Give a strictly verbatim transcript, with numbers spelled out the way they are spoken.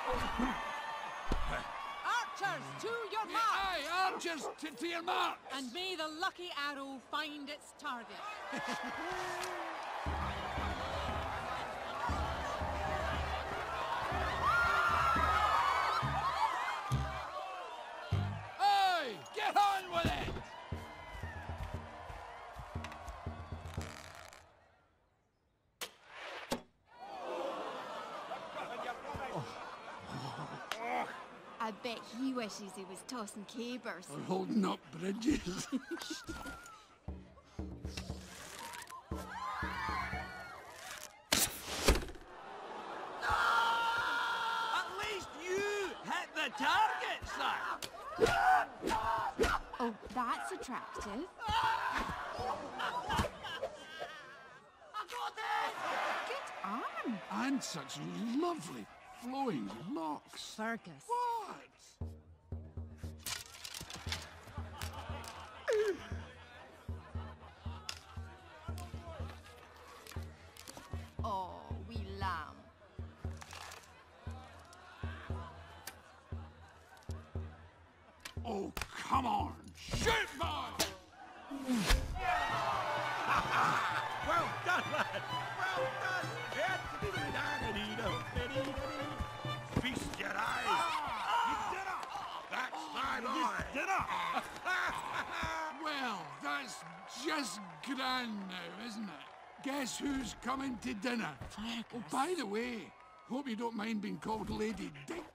Archers, to your mark! Aye, archers, to, to your mark! And may the lucky arrow find its target. Aye, get on with it! I bet he wishes he was tossing cabers. Or holding up bridges. At least you hit the target, sir! Oh, that's attractive. Good arm. And such lovely flowing locks. Fergus. What? Oh, wee lamb. Oh, come on! Shoot, boy! Well done, lad! Well done! Feast your eyes! You did it! That's my boy! Dinner! Well, that's just grand now, isn't it? Guess who's coming to dinner? Oh, by the way, hope you don't mind being called Lady Dick.